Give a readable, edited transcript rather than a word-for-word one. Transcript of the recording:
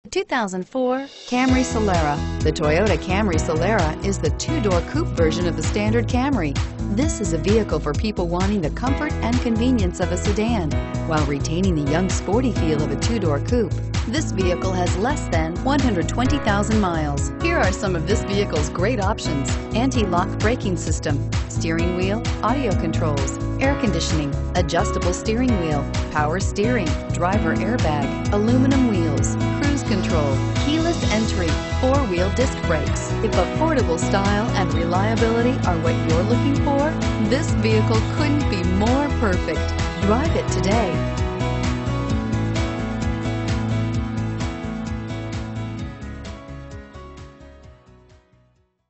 2004 Camry Solera. The Toyota Camry Solera is the two-door coupe version of the standard Camry. This is a vehicle for people wanting the comfort and convenience of a sedan, while retaining the young sporty feel of a two-door coupe. This vehicle has less than 120,000 miles. Here are some of this vehicle's great options: anti-lock braking system, steering wheel audio controls, air conditioning, adjustable steering wheel, power steering, driver airbag, aluminum wheels, cruise control, keyless entry, four-wheel disc brakes. If affordable style and reliability are what you're looking for, this vehicle couldn't be more perfect. Drive it today.